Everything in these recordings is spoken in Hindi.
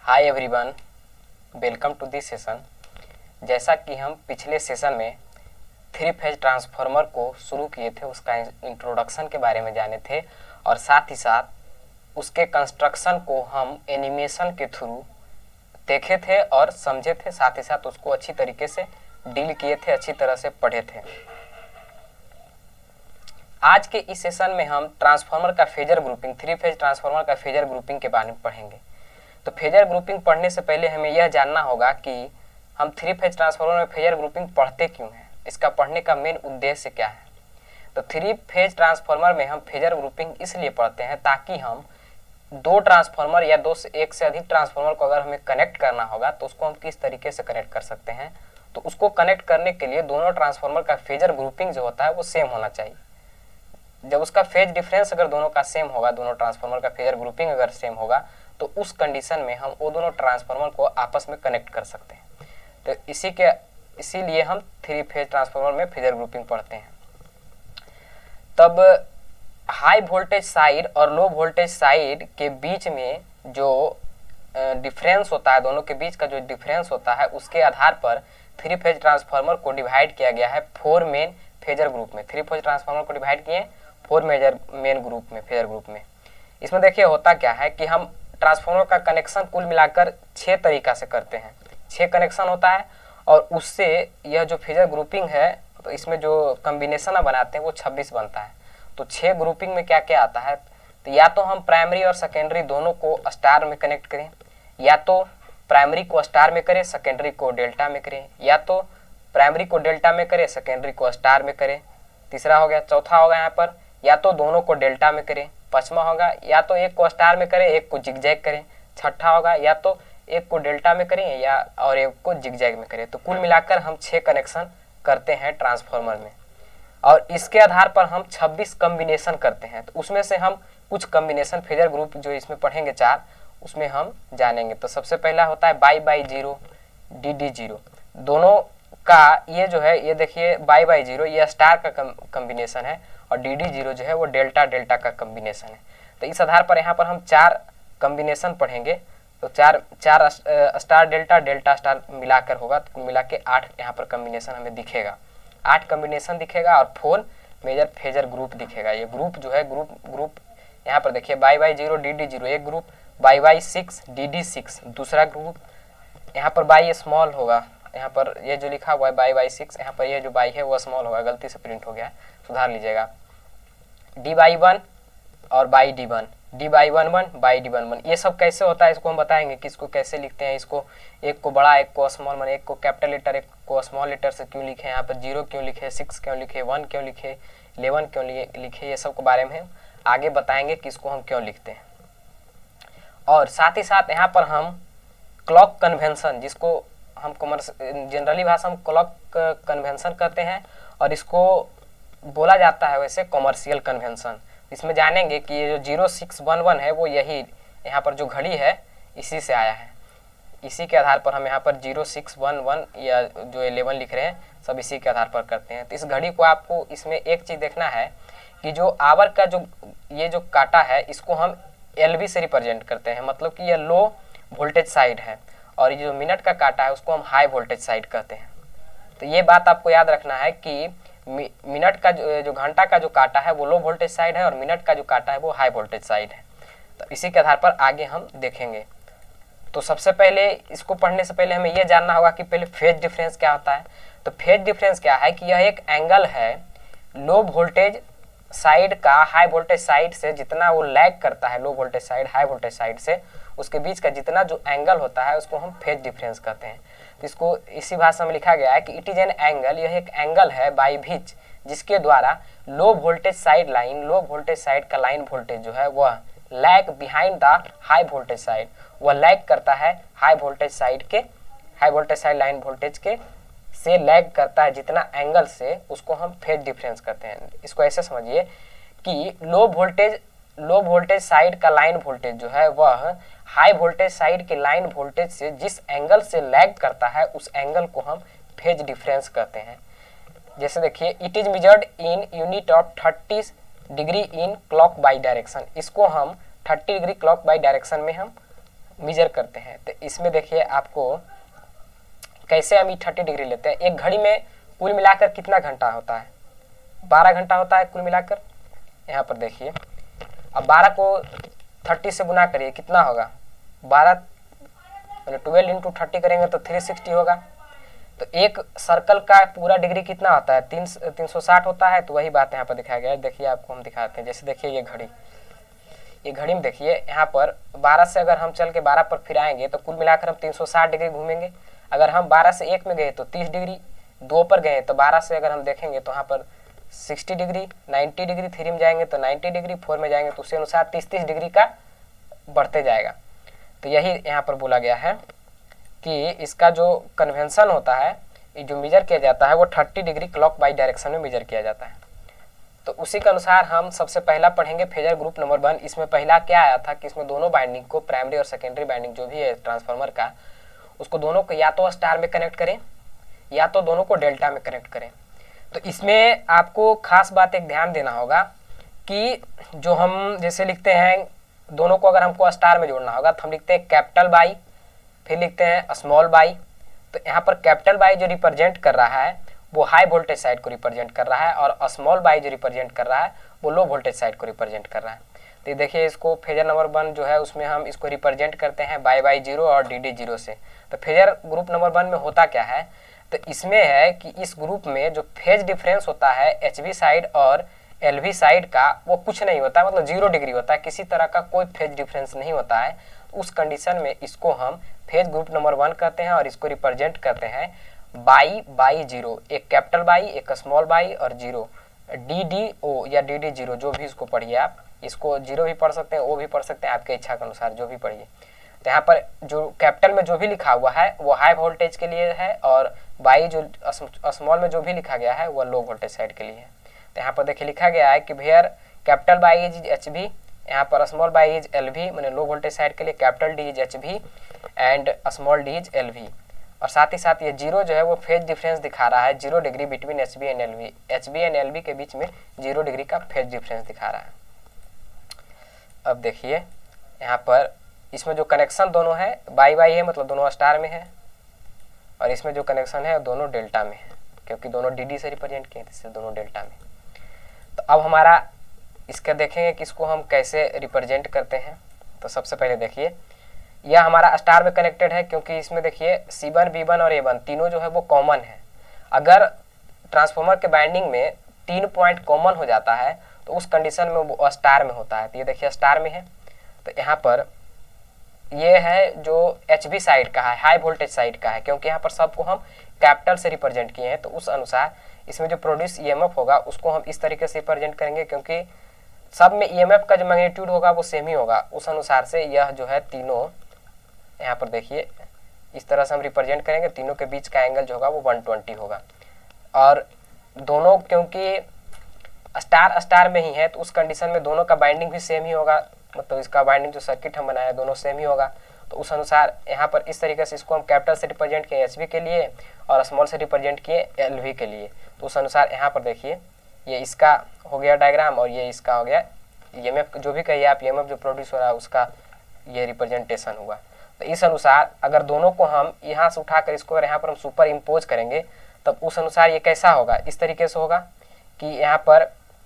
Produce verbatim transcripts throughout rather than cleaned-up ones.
Hi everyone, welcome to this session. जैसा कि हम पिछले सेशन में थ्री फेज ट्रांसफार्मर को शुरू किए थे, उसका इंट्रोडक्शन के बारे में जाने थे और साथ ही साथ उसके कंस्ट्रक्शन को हम एनिमेशन के थ्रू देखे थे और समझे थे, साथ ही साथ उसको अच्छी तरीके से डील किए थे, अच्छी तरह से पढ़े थे। आज के इस सेशन में हम ट्रांसफार्मर का phasor grouping, three phase transformer का फेजर ग्रुपिंग के बारे में पढ़ेंगे। तो फेजर ग्रुपिंग पढ़ने से पहले हमें यह जानना होगा कि हम थ्री फेज ट्रांसफार्मर में फेजर ग्रुपिंग पढ़ते क्यों हैं, इसका पढ़ने का मेन उद्देश्य क्या है। तो थ्री फेज ट्रांसफार्मर में हम फेजर ग्रुपिंग इसलिए पढ़ते हैं ताकि हम दो ट्रांसफार्मर या दो से एक से अधिक ट्रांसफार्मर को अगर हमें कनेक्ट करना होगा तो उसको हम किस तरीके से कनेक्ट कर सकते हैं। तो उसको कनेक्ट करने के लिए दोनों ट्रांसफार्मर का फेजर ग्रुपिंग जो होता है वो सेम होना चाहिए। जब उसका फेज डिफरेंस अगर दोनों का सेम होगा, दोनों ट्रांसफार्मर का फेजर ग्रुपिंग अगर सेम होगा, तो उस कंडीशन में हम वो दोनों ट्रांसफार्मर को आपस में कनेक्ट कर सकते हैं। तो इसी के इसीलिए हम थ्री फेज ट्रांसफार्मर में फेजर ग्रुपिंग पढ़ते हैं। तब हाई वोल्टेज साइड और लो वोल्टेज साइड के बीच में जो डिफरेंस होता है, दोनों के बीच का जो डिफरेंस होता है, उसके आधार पर थ्री फेज ट्रांसफार्मर को डिवाइड किया गया है फोर मेन फेजर ग्रुप में। थ्री फेज ट्रांसफार्मर को डिवाइड किए फोर मेजर मेन ग्रुप में, फेजर ग्रुप में। इसमें देखिए होता क्या है कि हम ट्रांसफार्मर का कनेक्शन कुल मिलाकर छह तरीका से करते हैं, छह कनेक्शन होता है और उससे यह जो फेजर ग्रुपिंग है तो इसमें जो कॉम्बिनेशन बनाते हैं वो छब्बीस बनता है। तो छह ग्रुपिंग में क्या क्या आता है, तो या तो हम प्राइमरी और सेकेंडरी दोनों को स्टार में कनेक्ट करें, या तो प्राइमरी को स्टार में करें, सेकेंडरी को डेल्टा में करें, या तो प्राइमरी को डेल्टा में करें, सेकेंडरी को स्टार में करें। तीसरा हो गया, चौथा होगा यहाँ पर या तो दोनों को डेल्टा में करें। पांचवा होगा या तो एक को स्टार में करें, एक को जिगजैग करें। छठा होगा या तो एक को डेल्टा में करें या और एक को जिगजैग में करें। तो कुल मिलाकर हम छह कनेक्शन करते हैं ट्रांसफार्मर में और इसके आधार पर हम छब्बीस कॉम्बिनेशन करते हैं। तो उसमें से हम कुछ कॉम्बिनेशन फेजर ग्रुप जो इसमें पढ़ेंगे चार, उसमें हम जानेंगे। तो सबसे पहला होता है Y Y zero, D D zero. दोनों का ये जो है, ये देखिए बाई बाई जीरो ये स्टार का कॉम्बिनेशन है और डी डी जीरो जो है वो डेल्टा डेल्टा का कॉम्बिनेशन है। तो इस आधार पर यहाँ पर हम चार कॉम्बिनेशन पढ़ेंगे। तो चार चार स्टार डेल्टा डेल्टा स्टार मिलाकर होगा, तो कुल मिला के आठ यहाँ पर कॉम्बिनेशन हमें दिखेगा। आठ कॉम्बिनेशन दिखेगा और फोर मेजर फेजर ग्रुप दिखेगा। ये ग्रुप जो है ग्रुप ग्रुप यहाँ पर देखिए Y Y zero D D zero एक group, Y Y six D D six दूसरा ग्रुप, यहाँ पर बाई स्मॉल होगा, यहाँ पर ये जो लिखा हुआ है बाई बाई सिक्स, यहाँ पर ये जो बाई है वो स्मॉल होगा, गलती से प्रिंट हो गया है, सुधार लीजिएगा। डी बाई वन और Y D one, D Y one one Y D one one. ये सब कैसे होता है इसको हम बताएंगे कि इसको कैसे लिखते हैं। इसको एक को बड़ा एक को स्मॉल, माने एक को कैपिटल लेटर एक को स्मॉल लेटर से क्यों लिखे, यहाँ पर जीरो क्यों लिखे, सिक्स क्यों लिखे, वन क्यों लिखे, इलेवन क्यों लिखे, ये सब के बारे में आगे बताएंगे कि इसको हम क्यों लिखते हैं। और साथ ही साथ यहाँ पर हम क्लॉक कन्वेंशन, जिसको हम कॉमर्स जनरली भाषा में क्लॉक कन्वेंशन कहते हैं और इसको बोला जाता है वैसे कॉमर्शियल कन्वेंशन। इसमें जानेंगे कि ये जो जीरो सिक्स वन वन है वो यही यहाँ पर जो घड़ी है इसी से आया है। इसी के आधार पर हम यहाँ पर जीरो सिक्स वन वन या जो इलेवन लिख रहे हैं सब इसी के आधार पर करते हैं। तो इस घड़ी को आपको इसमें एक चीज़ देखना है कि जो आवर का जो ये जो काटा है इसको हम एल बी से रिप्रेजेंट करते हैं, मतलब कि यह लो वोल्टेज साइड है, और ये जो मिनट का काटा है उसको हम हाई वोल्टेज साइड कहते हैं। तो ये बात आपको याद रखना है कि मिनट का जो जो घंटा का जो काटा है वो लो वोल्टेज साइड है और मिनट का जो काटा है वो हाई वोल्टेज साइड है। तो इसी के आधार पर आगे हम देखेंगे। तो सबसे पहले इसको पढ़ने से पहले हमें ये जानना होगा कि पहले फेज डिफरेंस क्या होता है। तो फेज डिफरेंस क्या है कि यह एक एंगल है लो वोल्टेज साइड का हाई वोल्टेज साइड से जितना वो लैग करता है, low voltage side high voltage side से उसके बीच का जितना जो एंगल होता है उसको हम फेज डिफरेंस कहते हैं। तो इसको इसी भाषा में लिखा गया है कि इट इज एन एंगल, यह एक एंगल है बाई विच जिसके द्वारा low voltage side line, low voltage side का लाइन वोल्टेज जो है वह lag behind the high voltage side, वह लैग करता है हाई वोल्टेज साइड के, high voltage side line voltage के से लैग करता है जितना एंगल से, उसको हम फेज डिफरेंस कहते हैं। इसको ऐसे समझिए कि low voltage low voltage side का लाइन वोल्टेज जो है वह हाई वोल्टेज साइड के लाइन वोल्टेज से जिस एंगल से लैग करता है उस एंगल को हम फेज डिफरेंस कहते हैं। जैसे देखिए, it is measured in unit of thirty degree in clock by direction, इसको हम thirty degree clock by direction में हम मेजर करते हैं। तो इसमें देखिए आपको कैसे हम थर्टी डिग्री लेते हैं। एक घड़ी में कुल मिलाकर कितना घंटा होता है, बारह घंटा होता है कुल मिलाकर। यहाँ पर देखिए अब बारह को थर्टी से गुना करिए, कितना होगा, बारह मैंने ट्वेल्व इंटू थर्टी करेंगे तो थ्री सिक्सटी होगा। तो एक सर्कल का पूरा डिग्री कितना होता है, तीन तीन सौ साठ होता है। तो वही बात यहाँ पर दिखाया गया है। देखिए आपको हम दिखाते हैं, जैसे देखिए ये घड़ी, ये घड़ी में देखिए यहाँ पर बारह से अगर हम चल के बारह पर फिर आएंगे तो कुल मिलाकर हम तीन सौ साठ डिग्री घूमेंगे। अगर हम बारह से एक में गए तो तीस डिग्री, दो पर गए तो बारह से अगर हम देखेंगे तो यहाँ पर साठ डिग्री, नब्बे डिग्री, थ्री में जाएंगे तो नब्बे डिग्री, फोर में जाएंगे तो उसी अनुसार तीस तीस डिग्री का बढ़ते जाएगा। तो यही यहाँ पर बोला गया है कि इसका जो कन्वेंशन होता है, जो मेजर किया जाता है वो तीस डिग्री क्लॉक वाइज डायरेक्शन में मेजर किया जाता है। तो उसी के अनुसार हम सबसे पहला पढ़ेंगे फेजर ग्रुप नंबर वन। इसमें पहला क्या आया था कि इसमें दोनों बाइंडिंग को, प्राइमरी और सेकेंडरी बाइंडिंग जो भी है ट्रांसफार्मर का, उसको दोनों को या तो स्टार में कनेक्ट करें या तो दोनों को डेल्टा में कनेक्ट करें। तो इसमें आपको खास बात एक ध्यान देना होगा कि जो हम जैसे लिखते हैं, दोनों को अगर हमको स्टार में जोड़ना होगा तो हम लिखते हैं कैपिटल बाई, फिर लिखते हैं स्मॉल बाई। तो यहाँ पर कैपिटल बाई जो रिप्रेजेंट कर रहा है वो हाई वोल्टेज साइड को रिप्रेजेंट कर रहा है, और स्मॉल बाई जो रिप्रेजेंट कर रहा है वो लो वोल्टेज साइड को रिप्रेजेंट कर रहा है। तो ये देखिए इसको फेजर नंबर वन जो है उसमें हम इसको रिप्रेजेंट करते हैं बाई बाई जीरो और डी डी जीरो से। तो फेजर ग्रुप नंबर वन में होता क्या है, तो इसमें है कि इस ग्रुप में जो फेज डिफरेंस होता है एच वी साइड और एल वी साइड का वो कुछ नहीं होता है, मतलब जीरो डिग्री होता है, किसी तरह का कोई फेज डिफरेंस नहीं होता है। उस कंडीशन में इसको हम फेज ग्रुप नंबर वन कहते हैं और इसको रिप्रेजेंट करते हैं बाई बाई जीरो, एक कैपिटल बाई, एक स्मॉल बाई और जीरो, डी डी ओ या डी डी जीरो, जो भी इसको पढ़िए आप, इसको जीरो भी पढ़ सकते हैं, ओ भी पढ़ सकते हैं, आपके इच्छा के अनुसार जो भी पढ़िए। तो यहाँ पर जो कैपिटल में जो भी लिखा हुआ है वो हाई वोल्टेज के लिए है, और बाई जो स्मॉल में जो भी लिखा गया है वो लो वोल्टेज साइड के लिए है। तो यहाँ पर देखिए लिखा गया है कि where capital Y is H V, यहाँ पर small Y is L V, मैंने लो वोल्टेज साइड के लिए capital D is H V and small D is L V. और साथ ही साथ ये जीरो जो है वो फेज डिफरेंस दिखा रहा है, zero degree between H B and L V, H B and L V के बीच में जीरो डिग्री का फेज डिफरेंस दिखा रहा है। अब देखिए यहाँ पर इसमें जो कनेक्शन दोनों है बाई बाई है, मतलब दोनों स्टार में है, और इसमें जो कनेक्शन है दोनों डेल्टा में है, क्योंकि दोनों डी डी से रिप्रेजेंट किए थे इसलिए दोनों डेल्टा में। तो अब हमारा इसका देखेंगे कि इसको हम कैसे रिप्रेजेंट करते हैं। तो सबसे पहले देखिए यह हमारा स्टार में कनेक्टेड है, क्योंकि इसमें देखिए सी वन, बी वन और ए वन तीनों जो है वो कॉमन है। अगर ट्रांसफार्मर के बाइंडिंग में तीन पॉइंट कॉमन हो जाता है तो उस कंडीशन में वो स्टार में होता है। तो ये देखिए स्टार में है। तो यहाँ पर ये है जो एच वी साइड का है, हाई वोल्टेज साइड का है, क्योंकि यहाँ पर सबको हम कैपिटल से रिप्रेजेंट किए हैं। तो उस अनुसार इसमें जो प्रोड्यूस ई एम एफ होगा उसको हम इस तरीके से रिप्रेजेंट करेंगे, क्योंकि सब में ई एम एफ का जो मैग्नीट्यूड होगा वो सेम ही होगा। उस अनुसार से यह जो है तीनों यहाँ पर देखिए इस तरह से हम रिप्रेजेंट करेंगे, तीनों के बीच का एंगल जो होगा वो एक सौ बीस होगा। और दोनों क्योंकि स्टार स्टार में ही है तो उस कंडीशन में दोनों का बाइंडिंग भी सेम ही होगा, मतलब इसका बाइंडिंग जो सर्किट हम बनाए दोनों सेम ही होगा। तो उस अनुसार यहाँ पर इस तरीके से इसको हम कैपिटल से रिप्रेजेंट किए एच वी के लिए और स्मॉल से रिप्रेजेंट किए एल वी के लिए। तो उस अनुसार यहाँ पर देखिए ये इसका हो गया डायग्राम और ये इसका हो गया ई एम एफ, जो भी कहिए आप, ई एम एफ जो प्रोड्यूस हो रहा है उसका ये रिप्रेजेंटेशन हुआ। तो इस अनुसार अगर दोनों को हम यहाँ से उठाकर इसको अगर यहाँ पर हम सुपर इम्पोज करेंगे तब उस अनुसार ये कैसा होगा, इस तरीके से होगा कि यहाँ पर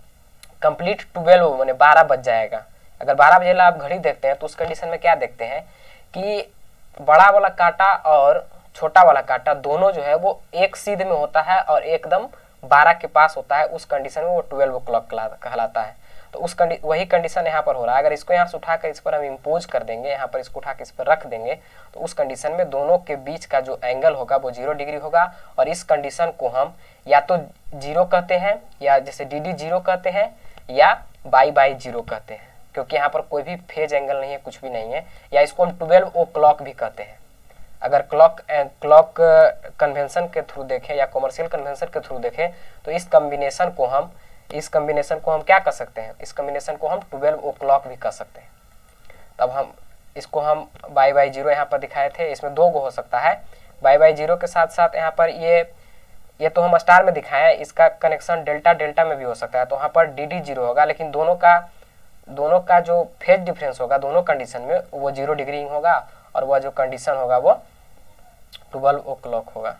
कंप्लीट ट्वेल्व मैंने बारह बज जाएगा। अगर बारह बजे आप घड़ी देखते हैं तो उस कंडीशन में क्या देखते हैं कि बड़ा वाला कांटा और छोटा वाला कांटा दोनों जो है वो एक सीध में होता है और एकदम बारह के पास होता है। उस कंडीशन में वो ट्वेल्व ओ क्लॉक कहलाता है। तो उस कंडी वही कंडीशन यहाँ पर हो रहा है। अगर इसको यहाँ से उठाकर इस पर हम इम्पोज कर देंगे, यहाँ पर इसको उठाकर इस पर रख देंगे, तो उस कंडीशन में दोनों के बीच का जो एंगल होगा वो जीरो डिग्री होगा। और इस कंडीशन को हम या तो जीरो कहते हैं, या जैसे डी डी जीरो कहते हैं, या बाई बाई जीरो कहते हैं, क्योंकि यहाँ पर कोई भी फेज एंगल नहीं है, कुछ भी नहीं है। या इसको हम ट्वेल्व ओ क्लॉक भी कहते हैं। अगर क्लॉक क्लॉक कन्वेंशन के थ्रू देखें या कॉमर्शियल कन्वेंशन के थ्रू देखें तो इस कम्बिनेशन को हम इस कम्बिनेशन को हम क्या कर सकते हैं, इस कम्बिनेशन को हम ट्वेल्व ओ क्लॉक भी कर सकते हैं। तब हम इसको हम बाई बाई जीरो यहाँ पर दिखाए थे, इसमें दो गो हो सकता है। बाई बाई जीरो के साथ साथ यहाँ पर ये ये तो हम स्टार में दिखाए, इसका कनेक्शन डेल्टा डेल्टा में भी हो सकता है। तो वहाँ पर डी डी जीरो होगा, लेकिन दोनों का दोनों का जो फेज डिफरेंस होगा दोनों कंडीशन में वो जीरो डिग्री होगा और वह जो कंडीशन होगा वो ट्वेल्व ओ क्लॉक होगा,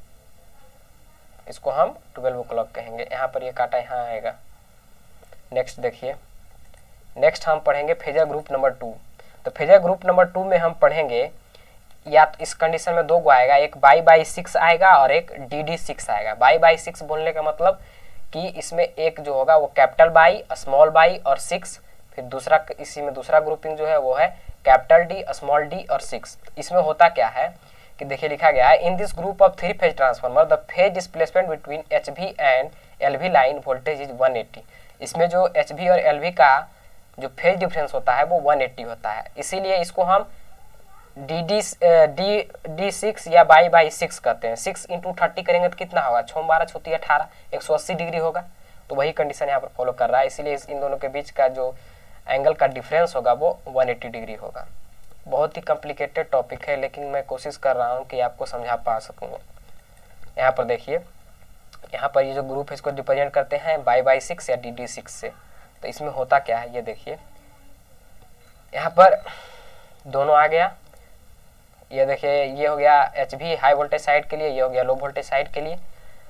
इसको हम ट्वेल्व ओ क्लॉक कहेंगे। यहाँ पर ये काटा यहाँ आएगा। नेक्स्ट देखिए, नेक्स्ट हम पढ़ेंगे फेजर ग्रुप नंबर टू। तो फेजर ग्रुप नंबर टू में हम पढ़ेंगे, या तो इस कंडीशन में दो गो आएगा, एक बाई बाई सिक्स आएगा और एक डी डी सिक्स आएगा। बाई बाई सिक्स बोलने का मतलब कि इसमें एक जो होगा वो कैपिटल बाई, स्मॉल बाई और सिक्स, फिर दूसरा इसी में दूसरा ग्रुपिंग जो है वो है कैपिटल डी, स्मॉल डी और सिक्स। इसमें होता क्या है कि देखिए लिखा गया है, in this group of three phase transformer the phase displacement between H V and L V line voltage is one eighty. इसमें जो एच वी और एल वी का जो फेज डिफरेंस होता है वो वन एटी होता है, इसीलिए इसको हम D D D D six या बाई बाई सिक्स कहते हैं। सिक्स इंटू थर्टी करेंगे तो कितना होगा, छः बारह छोती अठारह, एक सौ अस्सी डिग्री होगा। तो वही कंडीशन यहाँ पर फॉलो कर रहा है, इसीलिए इन दोनों के बीच का जो एंगल का डिफरेंस होगा वो वन एटी डिग्री होगा। बहुत ही कॉम्प्लिकेटेड टॉपिक है, लेकिन मैं कोशिश कर रहा हूँ कि आपको समझा पा सकूँ। यहाँ पर देखिए, यहाँ पर ये जो ग्रुप है इसको रिप्रेजेंट करते हैं बाई बाई सिक्स या डी डी सिक्स से। तो इसमें होता क्या है ये देखिए, यहाँ पर दोनों आ गया, ये देखिए ये हो गया H V high voltage side के लिए, ये हो गया लो वोल्टेज साइड के लिए।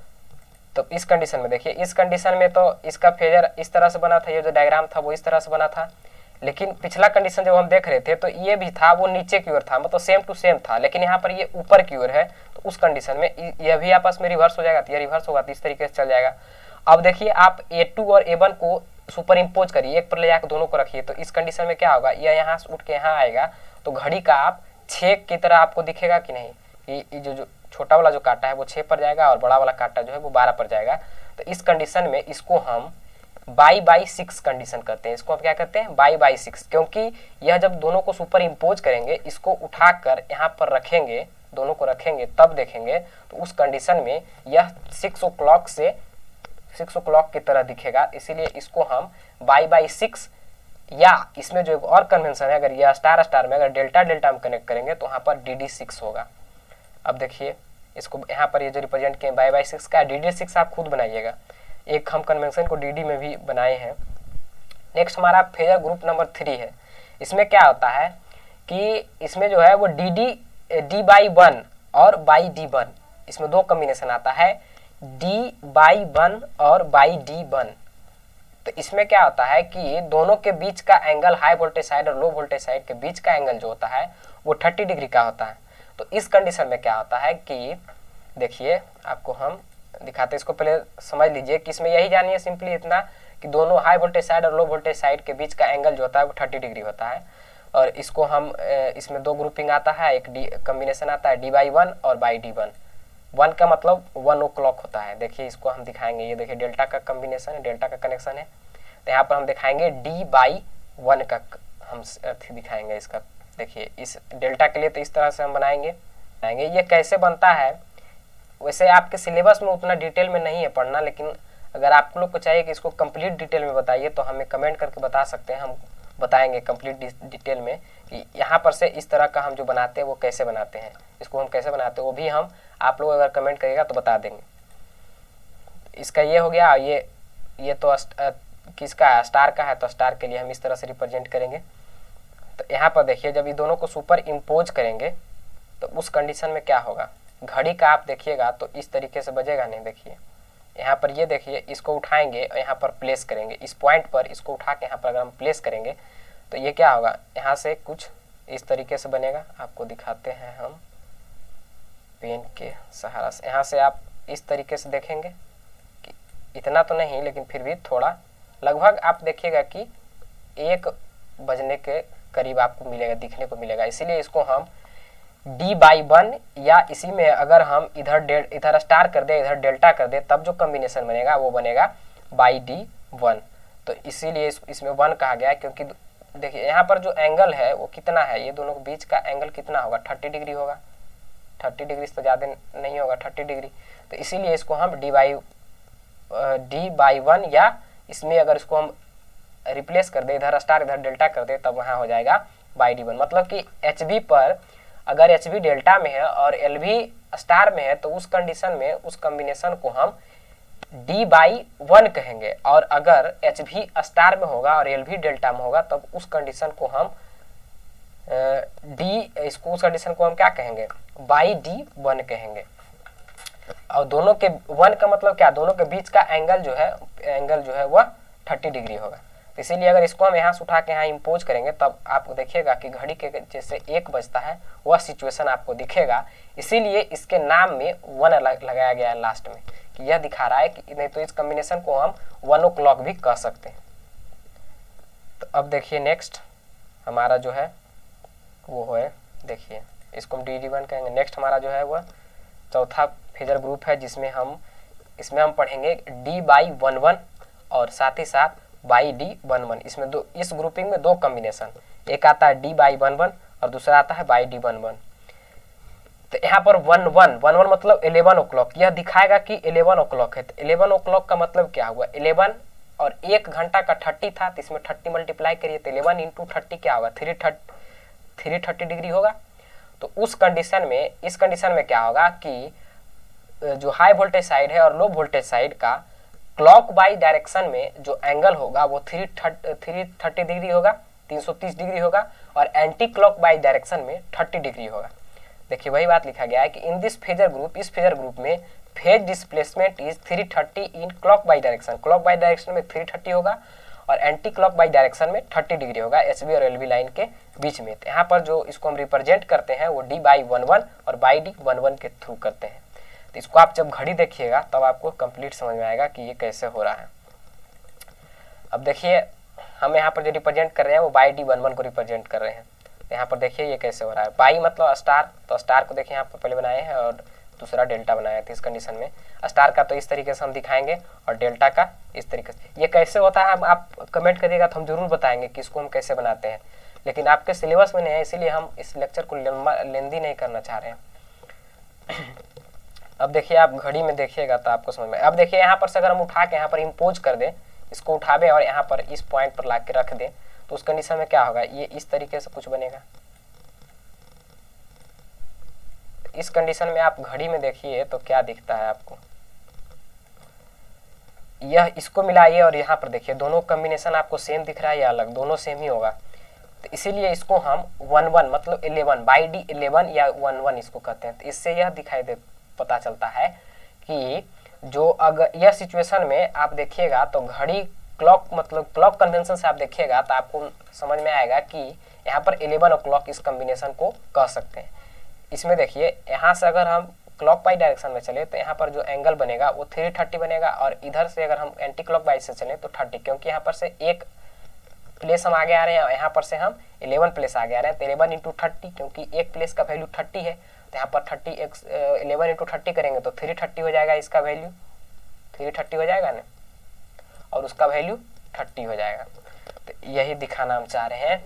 तो इस कंडीशन में देखिए, इस कंडीशन में तो इसका फेजर इस तरह से बना था, ये जो डायग्राम था वो इस तरह से बना था, लेकिन पिछला कंडीशन जब हम देख रहे थे तो ये भी था वो नीचे की ओर था, मतलब सेम टू सेम था, लेकिन यहाँ पर ये ऊपर की ओर है। तो उस कंडीशन में ये भी आपस में रिवर्स हो जाएगा, तो ये रिवर्स होगा तो इस तरीके से चल जाएगा। अब देखिए आप ए टू और ए वन को सुपर इम्पोज करिए, एक पर ले जाकर दोनों को रखिए, तो इस कंडीशन में क्या होगा, ये यहाँ से उठ के यहाँ आएगा, तो घड़ी का आप छेक की तरह आपको दिखेगा कि नहीं, ये जो जो छोटा वाला जो काटा है वो छः पर जाएगा और बड़ा वाला काटा जो है वो बारह पर जाएगा। तो इस कंडीशन में इसको हम बाई बाई सिक्स कंडीशन करते हैं, इसको हम क्या करते हैं बाई बाई सिक्स, क्योंकि यह जब दोनों को सुपर इम्पोज करेंगे, इसको उठाकर यहाँ पर रखेंगे, दोनों को रखेंगे तब देखेंगे, तो उस कंडीशन में यह सिक्स ओ क्लॉक से सिक्स ओ क्लॉक की तरह दिखेगा। इसीलिए इसको हम बाई बाई सिक्स, या इसमें जो एक और कन्वेंशन है, अगर यह स्टार स्टार में अगर डेल्टा डेल्टा में कनेक्ट करेंगे तो वहाँ पर डी डी सिक्स होगा। अब देखिए इसको यहाँ पर ये जो रिप्रेजेंट किए बाई बाई सिक्स का डी डी सिक्स आप खुद बनाइएगा, एक हम कन्वेंशन को डी डी में भी बनाए हैं। नेक्स्ट हमारा फेजर ग्रुप नंबर थ्री है। इसमें क्या होता है कि इसमें जो है वो D D D Y one और बाई डी वन, इसमें दो कम्बिनेशन आता है, डी बाई वन और बाई डी वन। तो इसमें क्या होता है कि दोनों के बीच का एंगल, हाई वोल्टेज साइड और लो वोल्टेज साइड के बीच का एंगल जो होता है वो थर्टी डिग्री का होता है। तो इस कंडीशन में क्या होता है कि देखिए आपको हम दिखाते हैं, इसको पहले समझ लीजिए कि इसमें यही जानिए सिंपली इतना कि दोनों हाई वोल्टेज साइड और लो वोल्टेज साइड के बीच का एंगल जो होता है वो थर्टी डिग्री होता है। और इसको हम इसमें दो ग्रुपिंग आता है, एक डी कम्बिनेशन आता है डी बाई वन और बाई डी वन। वन का मतलब वन ओ क्लॉक होता है। देखिए इसको हम दिखाएंगे, ये देखिए डेल्टा का कम्बिनेशन है, डेल्टा का कनेक्शन है, तो यहाँ पर हम दिखाएंगे डी बाई वन का हम दिखाएंगे इसका। देखिए इस डेल्टा के लिए तो इस तरह से हम बनाएंगे बनाएंगे ये कैसे बनता है, वैसे आपके सिलेबस में उतना डिटेल में नहीं है पढ़ना, लेकिन अगर आप लोग को चाहिए कि इसको कंप्लीट डिटेल में बताइए तो हमें कमेंट करके बता सकते हैं, हम बताएंगे कंप्लीट डिटेल में कि यहाँ पर से इस तरह का हम जो बनाते हैं वो कैसे बनाते हैं, इसको हम कैसे बनाते हैं वो भी हम आप लोग अगर कमेंट करिएगा तो बता देंगे। इसका ये हो गया, ये ये तो किसका है, स्टार का है, तो स्टार के लिए हम इस तरह से रिप्रेजेंट करेंगे। तो यहाँ पर देखिए जब ये दोनों को सुपर इम्पोज करेंगे तो उस कंडीशन में क्या होगा, घड़ी का आप देखिएगा तो इस तरीके से बजेगा नहीं। देखिए यहाँ पर ये देखिए, इसको उठाएंगे और यहाँ पर प्लेस करेंगे, इस पॉइंट पर इसको उठा के यहाँ पर अगर हम प्लेस करेंगे तो ये क्या होगा, यहाँ से कुछ इस तरीके से बनेगा। आपको दिखाते हैं हम पेन के सहारा से, यहाँ से आप इस तरीके से देखेंगे कि इतना तो नहीं लेकिन फिर भी थोड़ा लगभग आप देखिएगा कि एक बजने के करीब आपको मिलेगा, दिखने को मिलेगा। इसीलिए इसको हम डी बाई वन, या इसी में अगर हम इधर डेल इधर स्टार कर दे इधर डेल्टा कर दे तब जो कॉम्बिनेशन बनेगा वो बनेगा बाई डी वन। तो इसीलिए इस, इसमें वन कहा गया है, क्योंकि देखिए यहाँ पर जो एंगल है वो कितना है, ये दोनों के बीच का एंगल कितना होगा, थर्टी डिग्री होगा। थर्टी डिग्री से तो ज़्यादा नहीं होगा, थर्टी डिग्री। तो इसीलिए इसको हम D Y D Y one, या इसमें अगर इसको हम रिप्लेस कर दे इधर स्टार इधर डेल्टा कर दे तब वहाँ हो जाएगा बाई डी वन। मतलब कि एच बी पर अगर एच बी डेल्टा में है और एल वी स्टार में है तो उस कंडीशन में उस कॉम्बिनेशन को हम डी बाई वन कहेंगे, और अगर एच भी स्टार में होगा और एल भी डेल्टा में होगा तब उस कंडीशन को हम डी, इसको उस कंडीशन को हम क्या कहेंगे, बाई डी वन कहेंगे। और दोनों के वन का मतलब क्या, दोनों के बीच का एंगल जो है एंगल जो है वह थर्टी डिग्री होगा। इसीलिए अगर इसको हम यहाँ से उठा के यहाँ इम्पोज करेंगे तब आपको देखिएगा कि घड़ी के जैसे एक बजता है वह सिचुएशन आपको दिखेगा। इसीलिए इसके नाम में वन लगाया गया है लास्ट में, कि यह दिखा रहा है कि नहीं तो इस कॉम्बिनेशन को हम वन ओ क्लॉक भी कह सकते हैं। तो अब देखिए नेक्स्ट हमारा जो है वो है, देखिए इसको हम डी डी वन कहेंगे। नेक्स्ट हमारा जो है वह चौथा फेजर ग्रुप है, जिसमें हम इसमें हम पढ़ेंगे डी बाई वन वन और साथ ही साथ बाई डी वन वन। इसमें दो, इस ग्रुपिंग में दो कॉम्बिनेशन, एक आता है डी बाई वन वन और दूसरा आता है बाई डी वन वन। तो यहाँ पर वन वन वन वन मतलब इलेवन ओ क्लॉक, यह दिखाएगा कि इलेवन ओ क्लॉक है। तो इलेवन ओ क्लॉक का मतलब क्या हुआ, इलेवन और एक घंटा का थर्टी था, तो इसमें थर्टी मल्टीप्लाई करिए तो इलेवन इंटू थर्टी क्या होगा, three thirty three thirty degree होगा। तो उस कंडीशन में, इस कंडीशन में क्या होगा कि जो हाई वोल्टेज साइड है और लो वोल्टेज साइड का क्लॉक वाइज डायरेक्शन में जो एंगल होगा वो थ्री थ्री थर्टी डिग्री होगा, तीन सौ तीस डिग्री होगा, और एंटी क्लॉक वाइज डायरेक्शन में थर्टी डिग्री होगा। देखिए वही बात लिखा गया है कि इन दिस फेजर ग्रुप, इस फेजर ग्रुप में phase displacement is three thirty in clock wise direction, clock wise direction में थ्री थर्टी होगा और एंटी क्लॉक वाइज डायरेक्शन में थर्टी डिग्री होगा एच बी और एल बी लाइन के बीच में। तो यहाँ पर जो इसको हम रिप्रेजेंट करते हैं वो डी बाई वन वन और बाई डी वन वन के थ्रू करते हैं। तो इसको आप जब घड़ी देखिएगा तब आपको कंप्लीट समझ में आएगा कि ये कैसे हो रहा है। अब देखिए हम यहाँ पर जो रिप्रेजेंट कर रहे हैं वो बाई डी वन वन को रिप्रेजेंट कर रहे हैं। यहाँ पर देखिए ये कैसे हो रहा है, बाई मतलब स्टार, तो स्टार को देखिए यहाँ पर पहले बनाए हैं और दूसरा डेल्टा बनाया था। इस कंडीशन में स्टार का तो इस तरीके से हम दिखाएंगे और डेल्टा का इस तरीके से। ये कैसे होता है हम आप कमेंट करिएगा तो हम जरूर बताएंगे कि इसको हम कैसे बनाते हैं, लेकिन आपके सिलेबस में नहीं है इसीलिए हम इस लेक्चर को लेंदी नहीं करना चाह रहे हैं। अब देखिए आप घड़ी में देखिएगा तो आपको समझ में। अब देखिए यहाँ पर से अगर हम उठा के यहाँ पर इम्पोज कर दें, इसको उठावे और यहाँ पर इस पॉइंट पर ला के रख दें तो उस कंडीशन में क्या होगा, ये इस तरीके से कुछ बनेगा। इस कंडीशन में आप घड़ी में देखिए तो क्या दिखता है आपको, यह इसको मिलाइए और यहाँ पर देखिए दोनों कॉम्बिनेशन आपको सेम दिख रहा है या अलग, दोनों सेम ही होगा। तो इसीलिए इसको हम वन वन मतलब इलेवन बाई डी इलेवन या वन वन इसको कहते हैं। तो इससे यह दिखाई दे पता चलता है कि जो अगर यह सिचुएशन में आप देखिएगा तो घड़ी क्लॉक मतलब क्लॉक कन्वेंशन से आप देखिएगा तो आपको समझ में आएगा कि यहाँ पर इलेवन ओ क्लॉक इस कॉम्बिनेशन को कह सकते हैं। इसमें देखिए यहाँ से अगर हम क्लॉक वाइज डायरेक्शन में चले तो यहाँ पर जो एंगल बनेगा वो थ्री थर्टी बनेगा और इधर से अगर हम एंटी क्लॉक वाइज से चले तो थर्टी, क्योंकि यहाँ पर से एक प्लेस हम आगे आ रहे हैं और यहाँ पर से हम इलेवन प्लेस आगे आ रहे हैं। तो इलेवन इंटू थर्टी, क्योंकि एक प्लेस का वैल्यू थर्टी है तो यहाँ पर thirty X eleven into thirty करेंगे तो थ्री थर्टी हो जाएगा, इसका वैल्यू थ्री थर्टी हो जाएगा ना और उसका वैल्यू थर्टी हो जाएगा। तो यही दिखाना हम चाह रहे हैं।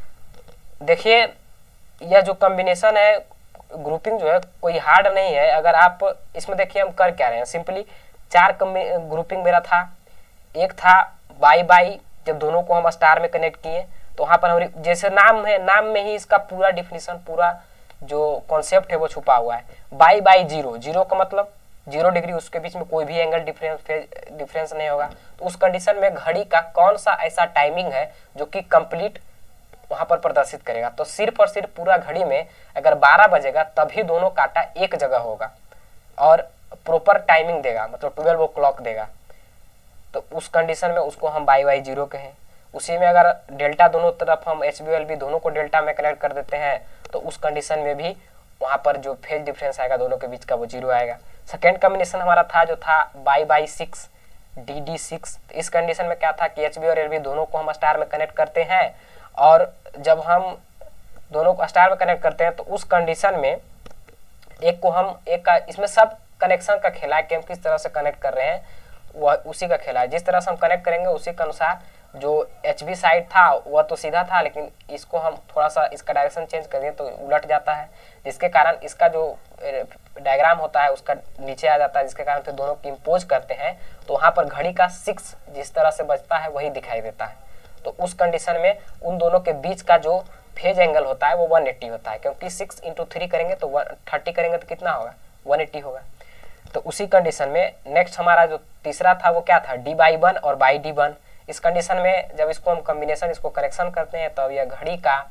देखिए यह जो कॉम्बिनेशन है ग्रुपिंग जो है कोई हार्ड नहीं है। अगर आप इसमें देखिए हम कर क्या रहे हैं, सिंपली चार ग्रुपिंग मेरा था, एक था बाई बाई, जब दोनों को हम स्टार में कनेक्ट किए तो वहाँ पर हम जैसे नाम है नाम में ही इसका पूरा डिफिनीशन पूरा जो कॉन्सेप्ट है वो छुपा हुआ है। बाई बाई जीरो, जीरो का मतलब जीरो डिग्री, उसके बीच में कोई भी एंगल डिफरेंस डिफरेंस नहीं होगा। तो उस कंडीशन में घड़ी का कौन सा ऐसा टाइमिंग है जो कि कंप्लीट वहां पर प्रदर्शित करेगा। तो सिर्फ और सिर्फ पूरा घड़ी में अगर बारह बजेगा तभी दोनों कांटा एक जगह होगा और प्रॉपर टाइमिंग देगा, मतलब ट्वेल्व ओ क्लॉक देगा। तो उस कंडीशन में उसको हम बाई बाई जीरो कहें। उसी में अगर डेल्टा दोनों तरफ हम एच बी एल बी दोनों को डेल्टा में कनेक्ट कर देते हैं तो उस कंडीशन में भी वहां पर जो फेज डिफरेंस आएगा दोनों के बीच का वो जीरो आएगा। सेकेंड कॉम्बिनेशन हमारा था जो था Y Y six D D six. इस कंडीशन में क्या था कि एच बी और एल बी दोनों को हम स्टार में कनेक्ट करते हैं और जब हम दोनों को स्टार में कनेक्ट करते हैं तो उस कंडीशन में एक को हम एक का, इसमें सब कनेक्शन का खेला है कि हम किस तरह से कनेक्ट कर रहे हैं वह उसी का खेला है। जिस तरह से हम कनेक्ट करेंगे उसी के अनुसार जो एच बी साइड था वह तो सीधा था, लेकिन इसको हम थोड़ा सा इसका डायरेक्शन चेंज कर दें तो उलट जाता है, जिसके कारण इसका जो डायग्राम होता है उसका नीचे आ जाता है, जिसके कारण फिर दोनों की इम्पोज करते हैं तो वहाँ पर घड़ी का सिक्स जिस तरह से बजता है वही दिखाई देता है। तो उस कंडीशन में उन दोनों के बीच का जो फेज एंगल होता है वो वन एट्टी होता है, क्योंकि सिक्स इंटू थ्री करेंगे तो थर्टी करेंगे तो कितना होगा, वन एट्टी होगा। तो उसी कंडीशन में नेक्स्ट हमारा जो तीसरा था वो क्या था, डी बाई वन और बाई डी वन। इस कंडीशन में जब इसको हम कॉम्बिनेशन इसको करेक्शन करते हैं तो यह घड़ी का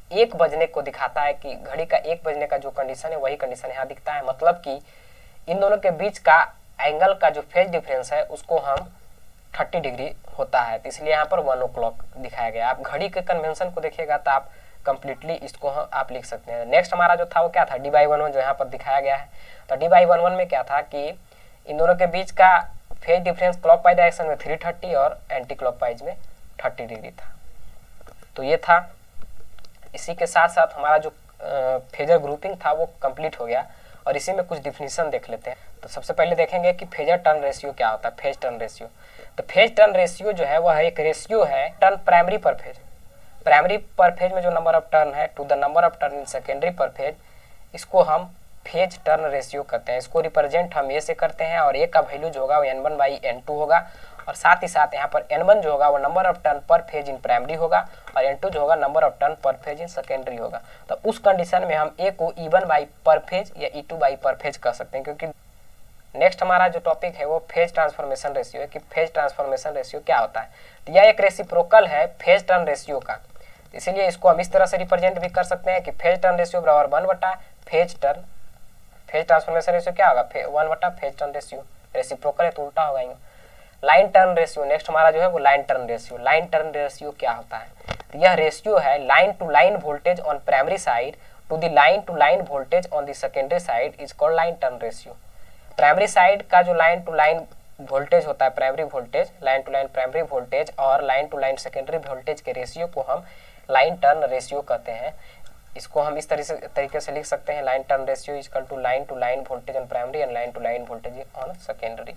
एक बजने को दिखाता है कि घड़ी का एक बजने का जो कंडीशन है वही कंडीशन यहाँ दिखता है, मतलब कि इन दोनों के बीच का एंगल का जो फेज डिफरेंस है उसको हम थर्टी डिग्री होता है, तो इसलिए यहाँ पर वन ओ क्लॉक दिखाया गया। आप घड़ी के कन्वेंशन को देखिएगा तो आप कंप्लीटली इसको आप लिख सकते हैं। नेक्स्ट हमारा जो था वो क्या था, डी बाई वन वन जो यहाँ पर दिखाया गया है। तो डी बाई वन वन में क्या था कि इन दोनों के बीच का phase difference clock wise direction में थ्री थर्टी और एंटी क्लॉक वाइज में थर्टी डिग्री था। तो ये था। इसी के साथ साथ हमारा जो फेजर ग्रुपिंग था वो कंप्लीट हो गया और इसी में कुछ डिफिनीशन देख लेते हैं। तो सबसे पहले देखेंगे कि फेजर टर्न रेशियो क्या होता है। फेज टर्न रेशियो, तो फेज टर्न रेशियो जो है वह एक रेशियो है turn primary per phase, primary per phase में जो नंबर ऑफ टर्न है to the number of turn in secondary per phase, इसको हम फेज टर्न रेशियो करते हैं। इसको रिप्रेजेंट हम ए से करते हैं और ए का वैल्यू जो होगा वो N one by N two होगा और साथ ही साथ यहाँ पर एन वन जो होगा वो number of turn per phase in primary होगा और एन टू जो होगा number of turn per phase in secondary होगा। तो उस कंडीशन में हम ए को E one by per phase या E two by per phase कर सकते हैं, क्योंकि नेक्स्ट हमारा जो टॉपिक है वो फेज ट्रांसफॉर्मेशन रेशियो है कि फेज ट्रांसफॉर्मेशन रेशियो क्या होता है। तो यह एक रेसिप्रोकल है फेज टर्न रेशियो का, इसीलिए इसको हम इस तरह से रिप्रेजेंट भी कर सकते हैं कि फेज टर्न रेशियो बराबर वन बटा phase turn, phase transformation ratio क्या होगा, वन बटा फेज टर्न रेशियो, रेसिप्रोकल है तो उल्टा होगा। लाइन टर्न रेशियो, नेक्स्ट हमारा जो है वो line turn ratio. Line turn ratio क्या होता है, तो यह रेशियो है line to line voltage on primary side to the line to line voltage on the secondary side is called line turn ratio. Primary side का जो लाइन टू लाइन वोल्टेज होता है, primary voltage, line to line primary voltage और line to line secondary voltage के रेशियो को हम लाइन टर्न रेशियो कहते हैं। इसको हम इस तरह से तरीके से लिख सकते हैं, line turn ratio is equal to line to line voltage on primary and line to line voltage on secondary.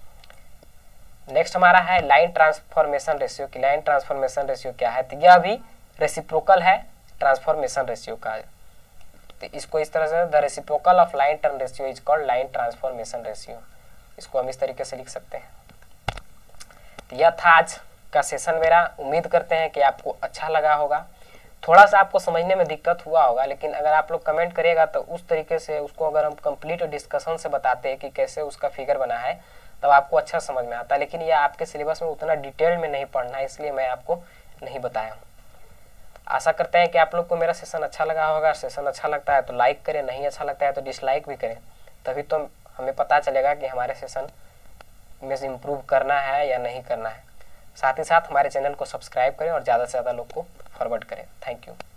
Next हमारा है लाइन ट्रांसफॉर्मेशन रेशियो की। लाइन ट्रांसफॉर्मेशन रेशियो क्या है, तो यह भी रेसिप्रोकल है ट्रांसफॉर्मेशन रेशियो का। तो इसको इस तरह से the reciprocal of line turn ratio is called line transformation ratio, इसको हम इस तरीके से लिख सकते हैं। तो यह था आज का सेशन मेरा, उम्मीद करते हैं कि आपको अच्छा लगा होगा। थोड़ा सा आपको समझने में दिक्कत हुआ होगा, लेकिन अगर आप लोग कमेंट करिएगा तो उस तरीके से उसको अगर हम कंप्लीट डिस्कशन से बताते हैं कि कैसे उसका फिगर बना है तब तो आपको अच्छा समझ में आता है। लेकिन ये आपके सिलेबस में उतना डिटेल में नहीं पढ़ना है, इसलिए मैं आपको नहीं बताया हूँ। आशा करते हैं कि आप लोग को मेरा सेशन अच्छा लगा होगा। सेशन अच्छा लगता है तो लाइक करें, नहीं अच्छा लगता है तो डिसलाइक भी करें, तभी तो हमें पता चलेगा कि हमारे सेशन में से इम्प्रूव करना है या नहीं करना है। साथ ही साथ हमारे चैनल को सब्सक्राइब करें और ज़्यादा से ज़्यादा लोग को फॉरवर्ड करें। Thank you.